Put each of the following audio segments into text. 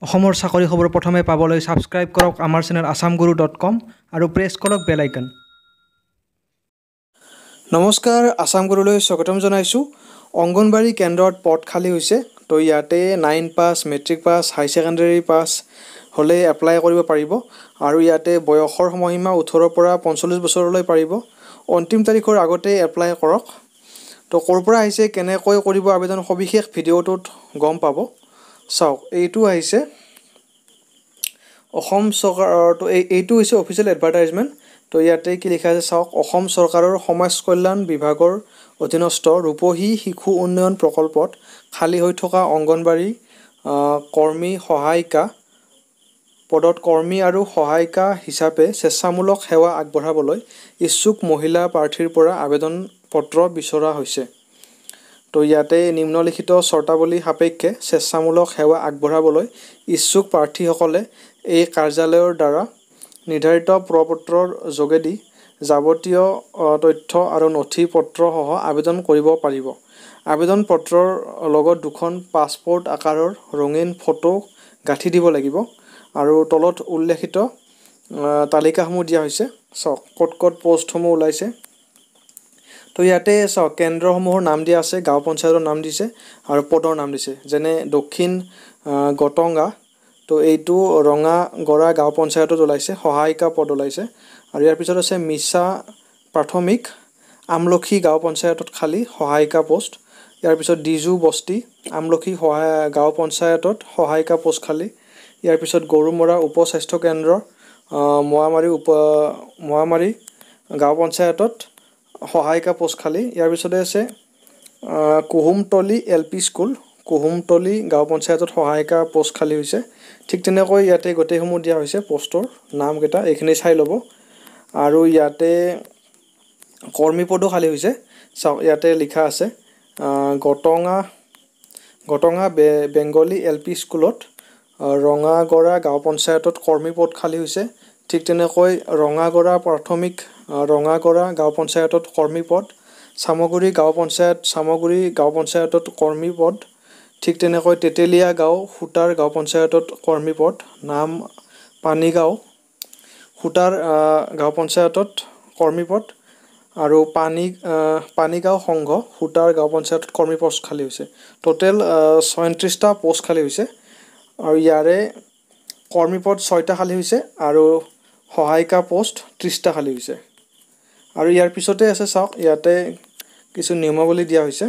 অসমৰ চাকৰি খবৰ প্ৰথমে পাবলৈ সাবস্ক্ৰাইব কৰক আমাৰ চেনেল assamguru.com আৰু প্ৰেছ কৰক বেল আইকন। নমস্কাৰ, আসামগুৰুলৈ স্বাগতম জনাইছোঁ। অংগনবাড়ী কেন্দ্ৰত পদ খালী হৈছে। তো ইয়াতে 9 পাছ, মেট্ৰিক পাছ, হাই ছেকেণ্ডাৰী পাছ হ'লে এপ্লাই কৰিব পাৰিব আৰু ইয়াতে বয়সৰ সময়সীমা 18 পৰা 45 বছৰলৈ পাৰিব। অন্তিম তাৰিখৰ আগতে এপ্লাই কৰক। তো ক'ৰ পৰা আহিছে, কেনেকৈ কৰিব আবেদন, সবিশেষ ভিডিঅ'টোত গম পাব। চাওক, এইটো আহিছে অসম চৰকাৰৰ, তো এইটো হৈছে অফিচিয়েল এডভাৰটাইজমেণ্ট। তো ইয়াতে কি লিখা আছে চাওক, অসম চৰকাৰৰ সমাজ কল্যাণ বিভাগৰ অধীনস্থ ৰূপহী শিশু উন্নয়ন প্ৰকল্পত খালী হৈ থকা অংগনবাড়ী কৰ্মী সহায়িকা পদত কৰ্মী আৰু সহায়িকা হিচাপে স্বেচ্ছামূলক সেৱা আগবঢ়াবলৈ ইচ্ছুক মহিলা প্ৰাৰ্থীৰ পৰা আবেদন পত্ৰ বিচৰা হৈছে। তো ইয়াতে নিম্নলিখিত চৰ্তাৱলী সাপেক্ষে স্বেচ্ছামূলক সেৱা আগবঢ়াবলৈ ইচ্ছুক প্ৰাৰ্থীসকলে এই কাৰ্যালয়ৰ দ্বাৰা নিৰ্ধাৰিত প্ৰপত্ৰৰ যোগেদি যাৱতীয় তথ্য আৰু নথি পত্ৰসহ আবেদন কৰিব পাৰিব। আবেদন পত্ৰৰ লগত দুখন পাছপোৰ্ট আকাৰৰ ৰঙীন ফটো গাঁঠি দিব লাগিব আৰু তলত উল্লেখিত তালিকাসমূহ দিয়া হৈছে। চাওক, ক'ত পষ্টসমূহ ওলাইছে। তো ইয়াতে চাওক, কেন্দ্ৰসমূহৰ নাম দিয়া আছে, গাঁও পঞ্চায়তৰ নাম দিছে আৰু পদৰ নাম দিছে। যেনে দক্ষিণ গটঙা, তো এইটো ৰঙাগড়া গাঁও পঞ্চায়তত ওলাইছে, সহায়িকা পদ ওলাইছে। আৰু ইয়াৰ পিছত আছে মিছা প্ৰাথমিক আমলখি গাঁও পঞ্চায়তত খালী সহায়িকা পোষ্ট। ইয়াৰ পিছত ডিজু বস্তি আমলখি গাঁও পঞ্চায়তত সহায়িকা পোষ্ট খালী। ইয়াৰ পিছত গৰুমৰা উপ স্বাস্থ্য কেন্দ্ৰ মোৱামাৰী গাঁও পঞ্চায়তত সহায়িকা পোষ্ট খালী। ইয়াৰ পিছতে আছে কুহুমতলি LP স্কুল, কুহুমতলি গাঁও পঞ্চায়তত সহায়িকা পোষ্ট খালী হৈছে। ঠিক তেনেকৈ ইয়াতে গোটেইসমূহ দিয়া হৈছে পোষ্টৰ নামকেইটা, এইখিনি চাই ল'ব। আৰু ইয়াতে কৰ্মী পদো খালী হৈছে। চাওক, ইয়াতে লিখা আছে গটঙা বেংগলী LP স্কুলত ৰঙাগড়া গাঁও পঞ্চায়তত কৰ্মী পদ খালী হৈছে। ঠিক তেনেকৈ ৰঙাগড়া গাঁও পঞ্চায়তত কৰ্মী পদ, চামগুৰি গাঁও পঞ্চায়তত কৰ্মী পদ। ঠিক তেনেকৈ তেতেলীয়া গাঁও সুতাৰ গাঁও পঞ্চায়তত কৰ্মী পদ, নাম পানীগাঁও সুতাৰ গাঁও পঞ্চায়তত কৰ্মী পদ আৰু পানীগাঁও সংঘ সুতাৰ গাঁও পঞ্চায়তত কৰ্মী পষ্ট খালী হৈছে। টোটেল 37টা পোষ্ট খালী হৈছে আৰু ইয়াৰে কৰ্মী পদ 6টা খালী হৈছে আৰু সহায়িকা পোষ্ট 30টা খালী হৈছে। আৰু ইয়াৰ পিছতে আছে চাওক, ইয়াতে কিছু নিয়মাৱলী দিয়া হৈছে।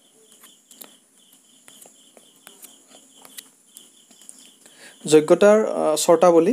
যোগ্যতাৰ চৰ্তাৱলী।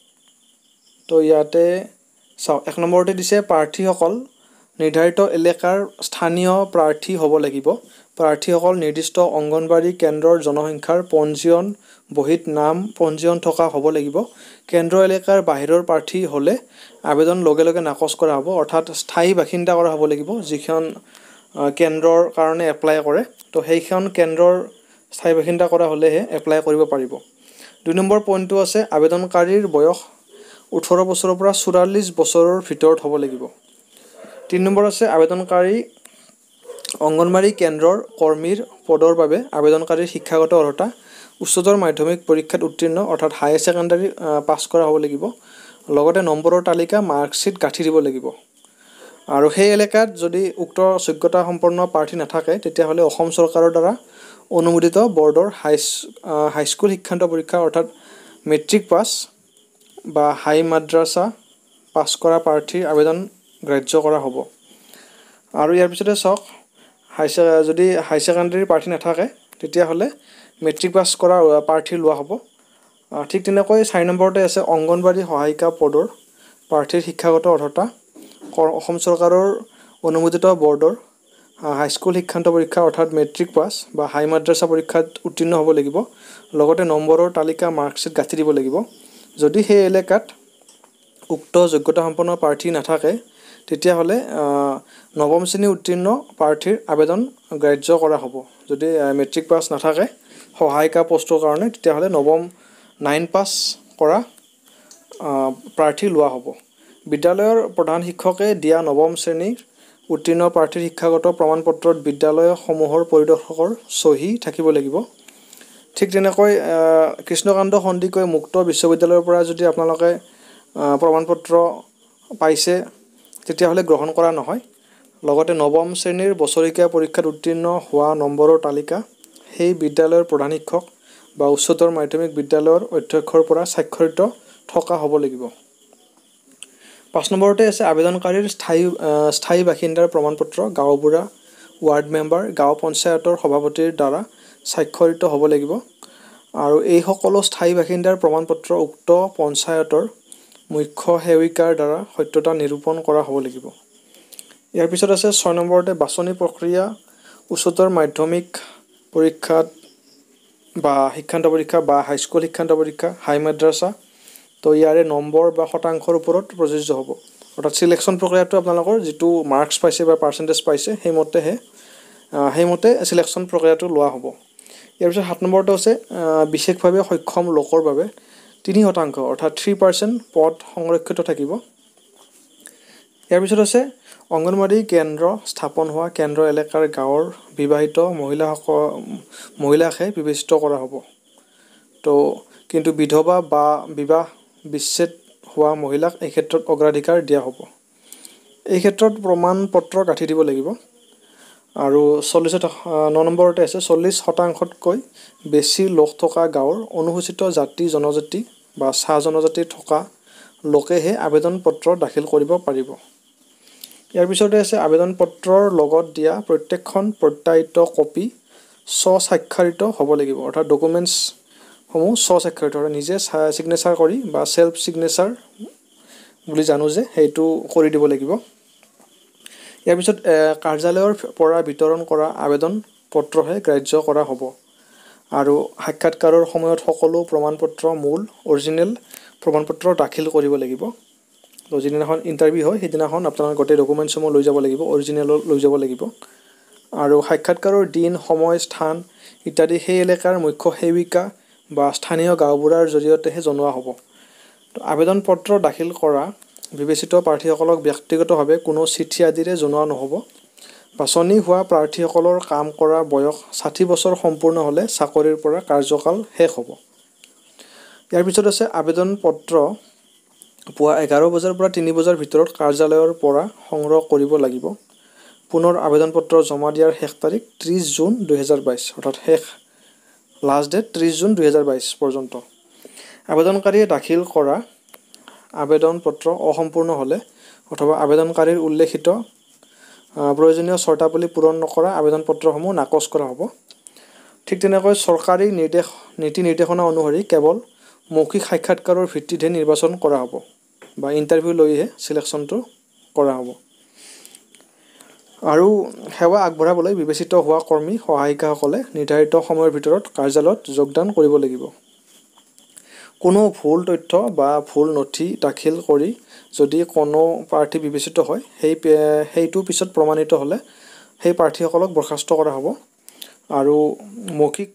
তো ইয়াতে চাওক, 1 নম্বৰতে দিছে প্ৰাৰ্থীসকল নিৰ্ধাৰিত এলেকাৰ স্থানীয় প্ৰাৰ্থী হ'ব লাগিব। প্ৰাৰ্থীসকল নিৰ্দিষ্ট অংগনবাড়ী কেন্দ্ৰৰ জনসংখ্যাৰ পঞ্জীয়ন বহীত নাম পঞ্জীয়ন থকা হ'ব লাগিব। কেন্দ্ৰ এলেকাৰ বাহিৰৰ প্ৰাৰ্থী হ'লে আবেদন লগে লগে নাকচ কৰা হ'ব, অৰ্থাৎ স্থায়ী বাসিন্দা কৰা হ'ব লাগিব। যিখন কেন্দ্ৰৰ কাৰণে এপ্লাই কৰে, তো সেইখন কেন্দ্ৰৰ স্থায়ী বাসিন্দা কৰা হ'লেহে এপ্লাই কৰিব পাৰিব। 2 নম্বৰ পইণ্টটো আছে, আবেদনকাৰীৰ বয়স 18 বছৰৰ পৰা 44 বছৰৰ ভিতৰত হ'ব লাগিব। 3 নম্বৰ আছে, আবেদনকাৰী অংগনবাড়ী কেন্দ্ৰৰ কৰ্মীৰ পদৰ বাবে আবেদনকাৰীৰ শিক্ষাগত অৰ্হতা উচ্চতৰ মাধ্যমিক পৰীক্ষাত উত্তীৰ্ণ, অৰ্থাৎ হায়াৰ ছেকেণ্ডাৰী পাছ কৰা হ'ব লাগিব। লগতে নম্বৰৰ তালিকা মাৰ্কশ্বিট গাঁঠি দিব লাগিব। আৰু সেই এলেকাত যদি উক্ত যোগ্যতা সম্পন্ন প্ৰাৰ্থী নাথাকে, তেতিয়াহ'লে অসম চৰকাৰৰ দ্বাৰা অনুমোদিত বৰ্ডৰ হাইস্কুল শিক্ষান্ত পৰীক্ষা, অৰ্থাৎ মেট্ৰিক পাছ বা হাই মাদ্ৰাছা পাছ কৰা প্ৰাৰ্থীৰ আবেদন গ্ৰাহ্য কৰা হ'ব। আৰু ইয়াৰ পিছতে চাওক, যদি হাই ছেকেণ্ডাৰী প্ৰাৰ্থী নাথাকে, তেতিয়াহ'লে মেট্ৰিক পাছ কৰা প্ৰাৰ্থী লোৱা হ'ব। ঠিক তেনেকৈ 4 নম্বৰতে আছে, অংগনবাড়ী সহায়িকা পদৰ প্ৰাৰ্থীৰ শিক্ষাগত অৰ্হতা অসম চৰকাৰৰ অনুমোদিত বৰ্ডৰ হাইস্কুল শিক্ষান্ত পৰীক্ষা, অৰ্থাৎ মেট্ৰিক পাছ বা হাই মাদ্ৰাছা পৰীক্ষাত উত্তীৰ্ণ হ'ব লাগিব। লগতে নম্বৰৰ তালিকা মাৰ্কশ্বিট গাঁঠি দিব লাগিব। যদি সেই এলেকাত উক্ত যোগ্যতা সম্পন্ন প্ৰাৰ্থী নাথাকে, তেতিয়াহ'লে 9ম শ্ৰেণী উত্তীৰ্ণ প্ৰাৰ্থীৰ আবেদন গ্ৰাহ্য কৰা হ'ব। যদি মেট্ৰিক পাছ নাথাকে সহায়িকা পোষ্টৰ কাৰণে, তেতিয়াহ'লে 9 পাছ কৰা প্ৰাৰ্থী লোৱা হ'ব। বিদ্যালয়ৰ প্ৰধান শিক্ষকে দিয়া 9ম শ্ৰেণীৰ উত্তীৰ্ণ প্ৰাৰ্থীৰ শিক্ষাগত প্ৰমাণ পত্ৰত বিদ্যালয়সমূহৰ পৰিদৰ্শকৰ চহী থাকিব লাগিব। ঠিক তেনেকৈ কৃষ্ণকান্ত সন্দিকৈ মুক্ত বিশ্ববিদ্যালয়ৰ পৰা যদি আপোনালোকে প্ৰমাণপত্ৰ পাইছে তেতিয়াহ'লে গ্ৰহণ কৰা নহয়। লগতে নৱম শ্ৰেণীৰ বছৰেকীয়া পৰীক্ষাত উত্তীৰ্ণ হোৱা নম্বৰৰ তালিকা সেই বিদ্যালয়ৰ প্ৰধান শিক্ষক বা উচ্চতৰ মাধ্যমিক বিদ্যালয়ৰ অধ্যক্ষৰ পৰা স্বাক্ষৰিত থকা হ'ব লাগিব। 5 নম্বৰতে আছে আবেদনকাৰীৰ স্থায়ী বাসিন্দাৰ প্ৰমাণপত্ৰ গাঁওবুঢ়া, ৱাৰ্ড মেম্বাৰ, গাঁও পঞ্চায়তৰ সভাপতিৰ দ্বাৰা স্বাক্ষৰিত হ'ব লাগিব। আৰু এই সকলো স্থায়ী বাসিন্দাৰ প্ৰমাণপত্ৰ উক্ত পঞ্চায়তৰ মুখ্য সেৱিকাৰ দ্বাৰা সত্যতা নিৰূপণ কৰা হ'ব লাগিব। ইয়াৰ পিছত আছে 6 নম্বৰতে বাছনি প্ৰক্ৰিয়া উচ্চতৰ মাধ্যমিক পৰীক্ষাত বা শিক্ষান্ত পৰীক্ষা বা হাইস্কুল শিক্ষান্ত পৰীক্ষা, হাই মাদ্ৰাছা, তো ইয়াৰে নম্বৰ বা শতাংশৰ ওপৰত প্ৰযোজ্য হ'ব। অৰ্থাৎ চিলেকশ্যন প্ৰক্ৰিয়াটো আপোনালোকৰ যিটো মাৰ্কছ পাইছে বা পাৰ্চেণ্টেজ পাইছে সেইমতে চিলেকশ্যন প্ৰক্ৰিয়াটো লোৱা হ'ব। ইয়াৰ পিছত 7 নম্বৰটো আছে বিশেষভাৱে সক্ষম লোকৰ বাবে 3% অৰ্থাৎ 3% পদ সংৰক্ষিত থাকিব। ইয়াৰ পিছত আছে অংগনৱাড়ী কেন্দ্ৰ স্থাপন হোৱা কেন্দ্ৰ এলেকাৰ গাঁৱৰ বিবাহিত মহিলাকহে বিবেচিত কৰা হ'ব। তো কিন্তু বিধৱা বা বিবাহ বিচ্ছেদ হোৱা মহিলাক এই ক্ষেত্ৰত অগ্ৰাধিকাৰ দিয়া হ'ব। এই ক্ষেত্ৰত প্ৰমাণ পত্ৰ গাঁঠি দিব লাগিব। আৰু 9 নম্বৰতে আছে 40%তকৈ বেছি লোক থকা গাঁৱৰ অনুসূচিত জাতি জনজাতি বা চাহ জনজাতি থকা লোকেহে আবেদন পত্ৰ দাখিল কৰিব পাৰিব। ইয়াৰ পিছতে আছে আবেদন পত্ৰৰ লগত দিয়া প্ৰত্যেকখন প্ৰত্যায়িত কপি স্বস্বাক্ষৰিত হ'ব লাগিব। অৰ্থাৎ ডকুমেণ্টছসমূহ স্বস্বাক্ষৰিত, নিজে ছিগনেচাৰ কৰি বা চেল্ফ ছিগনেচাৰ বুলি জানো যে সেইটো কৰি দিব লাগিব। ইয়াৰ পিছত কাৰ্যালয়ৰ পৰা বিতৰণ কৰা আবেদন পত্ৰহে গ্ৰাহ্য কৰা হ'ব। আৰু সাক্ষাৎকাৰৰ সময়ত সকলো প্ৰমাণপত্ৰ মূল অৰিজিনেল প্ৰমাণপত্ৰ দাখিল কৰিব লাগিব। তো যিদিনাখন ইণ্টাৰভিউ হয় সেইদিনাখন আপোনালোকে গোটেই ডকুমেণ্টছসমূহ লৈ যাব লাগিব, অৰিজিনেল লৈ যাব লাগিব। আৰু সাক্ষাৎকাৰৰ দিন, সময়, স্থান ইত্যাদি সেই এলেকাৰ মুখ্য সেৱিকা বা স্থানীয় গাঁওবুঢ়াৰ জৰিয়তেহে জনোৱা হ'ব। তো আবেদন পত্ৰ দাখিল কৰা বিবেচিত প্ৰাৰ্থীসকলক ব্যক্তিগতভাৱে কোনো চিঠি আদিৰে জনোৱা নহ'ব। বাছনি হোৱা প্ৰাৰ্থীসকলৰ কাম কৰা বয়স 60 বছৰ সম্পূৰ্ণ হ'লে চাকৰিৰ পৰা কাৰ্যকাল শেষ হ'ব। ইয়াৰ পিছত আছে আবেদন পত্ৰ পুৱা 11 বজাৰ পৰা 3 বজাৰ ভিতৰত কাৰ্যালয়ৰ পৰা সংগ্ৰহ কৰিব লাগিব। পুনৰ আবেদন পত্ৰ জমা দিয়াৰ শেষ তাৰিখ 30 জুন 2022, অৰ্থাৎ লাষ্ট ডেট 30 জুন 2022 পৰ্যন্ত। আবেদনকাৰীয়ে দাখিল কৰা আবেদন পত্ৰ অসম্পূৰ্ণ হ'লে অথবা আবেদনকাৰীৰ উল্লেখিত প্ৰয়োজনীয় চৰ্তাৱলী পূৰণ নকৰা আবেদন পত্ৰসমূহ নাকচ কৰা হ'ব। ঠিক তেনেকৈ চৰকাৰী নীতি নিৰ্দেশনা অনুসৰি কেৱল মৌখিক সাক্ষাৎকাৰৰ ভিত্তিতহে নিৰ্বাচন কৰা হ'ব বা ইণ্টাৰভিউ লৈহে চিলেকশ্যনটো কৰা হ'ব। আৰু সেৱা আগবঢ়াবলৈ বিবেচিত হোৱা কৰ্মী সহায়িকাসকলে নিৰ্ধাৰিত সময়ৰ ভিতৰত কাৰ্যালয়ত যোগদান কৰিব লাগিব। কোনো ভুল তথ্য বা ভুল নথি দাখিল কৰি যদি কোনো প্ৰাৰ্থী বিবেচিত হয় সেইটো পিছত প্ৰমাণিত হ'লে সেই প্ৰাৰ্থীসকলক বৰ্খাস্ত কৰা হ'ব। আৰু মৌখিক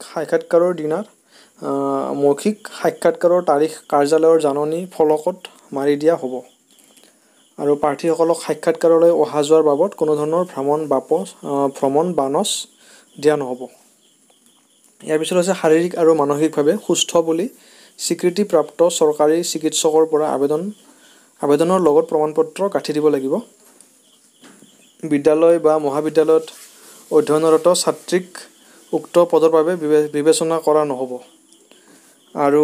সাক্ষাৎকাৰৰ তাৰিখ কাৰ্যালয়ৰ জাননী ফলকত মাৰি দিয়া হ'ব। আৰু প্ৰাৰ্থীসকলক সাক্ষাৎকাৰলৈ অহা যোৱাৰ বাবদ কোনো ধৰণৰ ভ্ৰমণ বানচ দিয়া নহ'ব। ইয়াৰ পিছত আছে শাৰীৰিক আৰু মানসিকভাৱে সুস্থ বুলি স্বীকৃতিপ্ৰাপ্ত চৰকাৰী চিকিৎসকৰ পৰা আবেদনৰ লগত প্ৰমাণপত্ৰ গাঁঠি দিব লাগিব। বিদ্যালয় বা মহাবিদ্যালয়ত অধ্যয়নৰত ছাত্ৰীক উক্ত পদৰ বাবে বিবেচনা কৰা নহ'ব। আৰু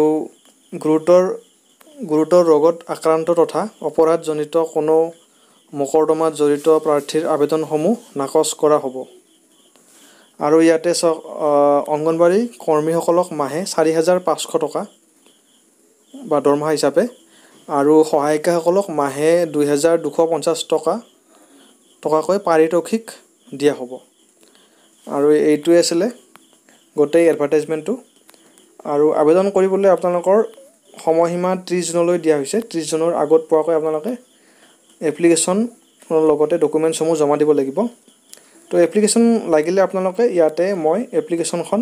গুৰুতৰ ৰোগত আক্ৰান্ত তথা অপৰাধজনিত কোনো মোকৰ্দমাত জড়িত প্ৰাৰ্থীৰ আবেদনসমূহ নাকচ কৰা হ'ব। আৰু ইয়াতে অংগনৱাড়ী কৰ্মীসকলক মাহে 4,500 টকা বা দৰমহা হিচাপে আৰু সহায়িকাসকলক মাহে 2,250 টকাকৈ পাৰিতোষিক দিয়া হ'ব। আৰু এইটোৱে আছিলে গোটেই এডভাৰটাইজমেণ্টটো। আৰু আবেদন কৰিবলৈ আপোনালোকৰ সময়সীমা 30 জুনলৈ দিয়া হৈছে। 30 জুনৰ আগত পোৱাকৈ আপোনালোকে এপ্লিকেশ্যনৰ লগতে ডকুমেণ্টছসমূহ জমা দিব লাগিব। তো এপ্লিকেশ্যন লাগিলে আপোনালোকে মই এপ্লিকেশ্যনখন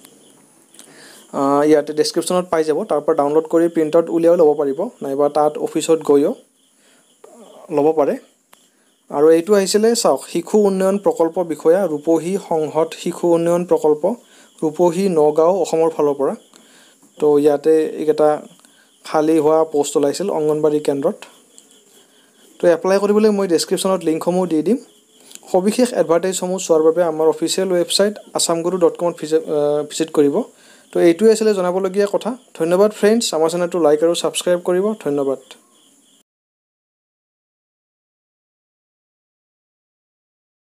ইয়াতে ডেছক্ৰিপশ্যনত পাই যাব, তাৰ পৰা ডাউনলোড কৰি প্ৰিণ্ট আউট উলিয়াই ল'ব পাৰিব, নাইবা তাত অফিচত গৈও ল'ব পাৰে। আৰু এইটো আহিছিলে চাওক শিশু উন্নয়ন প্ৰকল্প বিষয়া ৰূপহী সংহত শিশু উন্নয়ন প্ৰকল্প ৰূপহী নগাঁও অসমৰ ফালৰ পৰা তো ইয়াতে এইকেইটা খালী হোৱা পোষ্ট ওলাইছিল অংগনবাড়ী কেন্দ্ৰত তো এপ্লাই কৰিবলৈ মই ডেছক্ৰিপশ্যনত লিংকসমূহ দি দিম সবিশেষ এডভাৰটাইজসমূহ চোৱাৰ বাবে আমাৰ অফিচিয়েল ৱেবছাইট assamguru.com ভিজিট কৰিব তো এইটোৱে আছিলে জনাবলগীয়া কথা ধন্যবাদ ফ্ৰেণ্ডছ আমাৰ চেনেলটো লাইক আৰু ছাবস্ক্ৰাইব কৰিব ধন্যবাদ